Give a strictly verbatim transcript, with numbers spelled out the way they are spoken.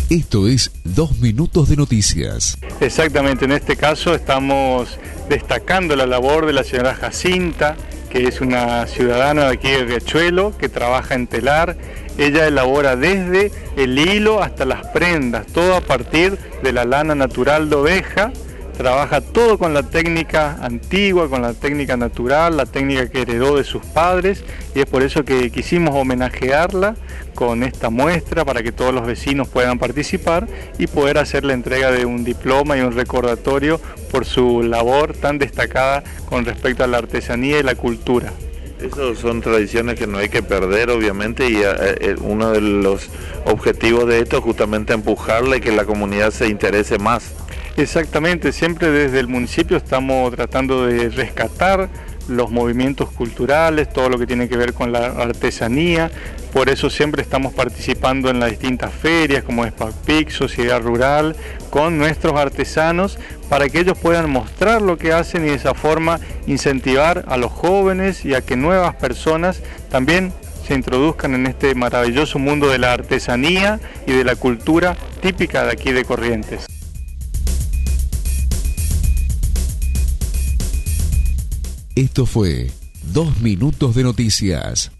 Esto es Dos Minutos de Noticias. Exactamente, en este caso estamos destacando la labor de la señora Jacinta, que es una ciudadana de aquí de Riachuelo, que trabaja en telar. Ella elabora desde el hilo hasta las prendas, todo a partir de la lana natural de oveja. Trabaja todo con la técnica antigua, con la técnica natural, la técnica que heredó de sus padres, y es por eso que quisimos homenajearla con esta muestra para que todos los vecinos puedan participar y poder hacer la entrega de un diploma y un recordatorio por su labor tan destacada con respecto a la artesanía y la cultura. Esas son tradiciones que no hay que perder, obviamente, y eh, uno de los objetivos de esto es justamente empujarla y que la comunidad se interese más. Exactamente, siempre desde el municipio estamos tratando de rescatar los movimientos culturales, todo lo que tiene que ver con la artesanía, por eso siempre estamos participando en las distintas ferias como SPACPIC, Sociedad Rural, con nuestros artesanos para que ellos puedan mostrar lo que hacen y de esa forma incentivar a los jóvenes y a que nuevas personas también se introduzcan en este maravilloso mundo de la artesanía y de la cultura típica de aquí de Corrientes. Esto fue Dos Minutos de Noticias.